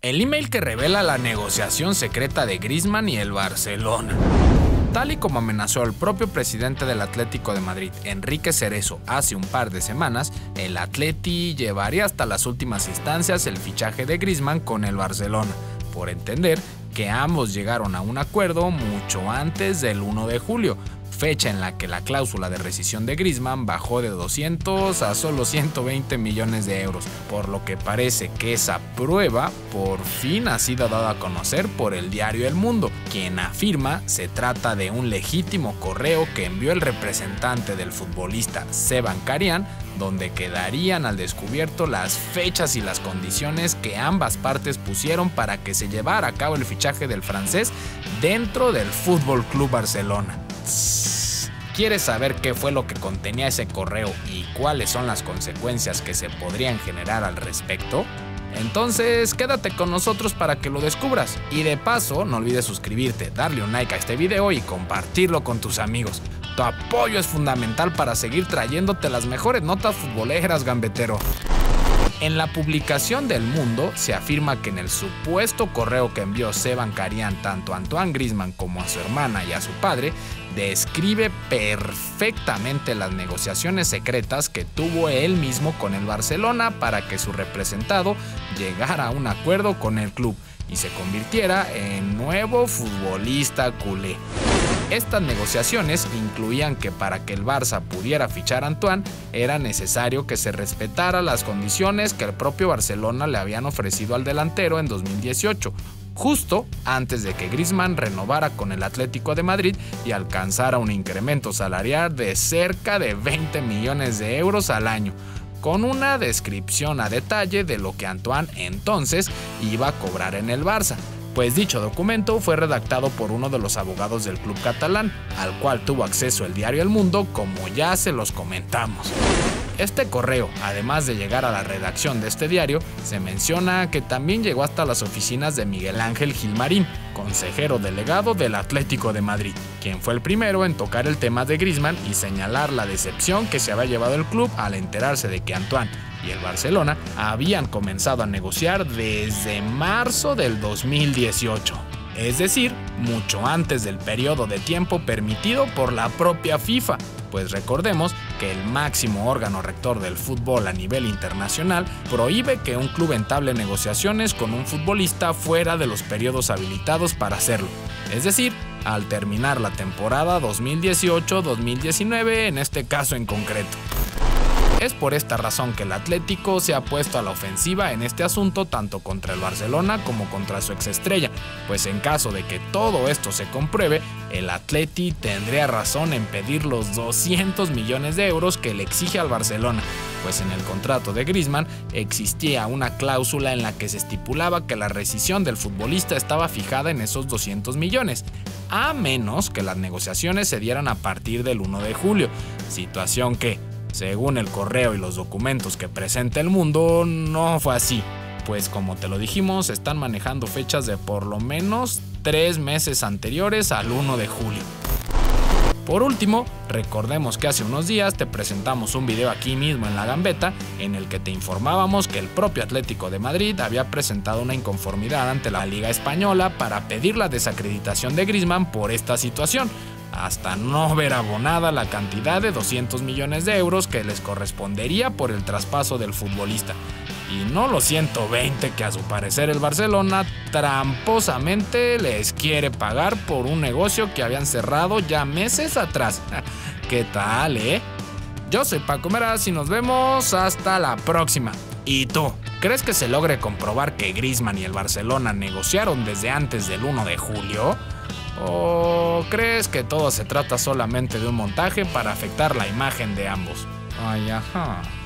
El email que revela la negociación secreta de Griezmann y el Barcelona. Tal y como amenazó el propio presidente del Atlético de Madrid, Enrique Cerezo, hace un par de semanas, el Atleti llevaría hasta las últimas instancias el fichaje de Griezmann con el Barcelona, por entender que ambos llegaron a un acuerdo mucho antes del 1 de julio, fecha en la que la cláusula de rescisión de Griezmann bajó de 200 a solo 120 millones de euros, por lo que parece que esa prueba por fin ha sido dada a conocer por el diario El Mundo, quien afirma se trata de un legítimo correo que envió el representante del futbolista Sevan Carian, donde quedarían al descubierto las fechas y las condiciones que ambas partes pusieron para que se llevara a cabo el fichaje del francés dentro del Fútbol Club Barcelona. ¿Quieres saber qué fue lo que contenía ese correo y cuáles son las consecuencias que se podrían generar al respecto? Entonces quédate con nosotros para que lo descubras. Y de paso, no olvides suscribirte, darle un like a este video y compartirlo con tus amigos. Tu apoyo es fundamental para seguir trayéndote las mejores notas futboleras, gambetero. En la publicación del Mundo se afirma que en el supuesto correo que envió Sevan Carian tanto a Antoine Griezmann como a su hermana y a su padre, describe perfectamente las negociaciones secretas que tuvo él mismo con el Barcelona para que su representado llegara a un acuerdo con el club y se convirtiera en nuevo futbolista culé. Estas negociaciones incluían que para que el Barça pudiera fichar a Antoine era necesario que se respetara las condiciones que el propio Barcelona le habían ofrecido al delantero en 2018, justo antes de que Griezmann renovara con el Atlético de Madrid y alcanzara un incremento salarial de cerca de 20 millones de euros al año, con una descripción a detalle de lo que Antoine entonces iba a cobrar en el Barça. Pues dicho documento fue redactado por uno de los abogados del club catalán, al cual tuvo acceso el diario El Mundo, como ya se los comentamos. Este correo, además de llegar a la redacción de este diario, se menciona que también llegó hasta las oficinas de Miguel Ángel Gilmarín, consejero delegado del Atlético de Madrid, quien fue el primero en tocar el tema de Griezmann y señalar la decepción que se había llevado el club al enterarse de que Antoine y el Barcelona habían comenzado a negociar desde marzo del 2018. Es decir, mucho antes del periodo de tiempo permitido por la propia FIFA, pues recordemos que el máximo órgano rector del fútbol a nivel internacional prohíbe que un club entable negociaciones con un futbolista fuera de los periodos habilitados para hacerlo, es decir, al terminar la temporada 2018-2019 en este caso en concreto. Es por esta razón que el Atlético se ha puesto a la ofensiva en este asunto tanto contra el Barcelona como contra su exestrella, pues en caso de que todo esto se compruebe, el Atleti tendría razón en pedir los 200 millones de euros que le exige al Barcelona, pues en el contrato de Griezmann existía una cláusula en la que se estipulaba que la rescisión del futbolista estaba fijada en esos 200 millones, a menos que las negociaciones se dieran a partir del 1 de julio, situación que, según el correo y los documentos que presenta El Mundo, no fue así, pues como te lo dijimos, están manejando fechas de por lo menos 3 meses anteriores al 1 de julio. Por último, recordemos que hace unos días te presentamos un video aquí mismo en La Gambeta en el que te informábamos que el propio Atlético de Madrid había presentado una inconformidad ante la Liga Española para pedir la desacreditación de Griezmann por esta situación, hasta no ver abonada la cantidad de 200 millones de euros que les correspondería por el traspaso del futbolista, y no los 120 que a su parecer el Barcelona tramposamente les quiere pagar por un negocio que habían cerrado ya meses atrás. ¿Qué tal, Yo soy Paco Meraz y nos vemos hasta la próxima. ¿Y tú? ¿Crees que se logre comprobar que Griezmann y el Barcelona negociaron desde antes del 1 de julio? ¿O crees que todo se trata solamente de un montaje para afectar la imagen de ambos? Ay, ajá.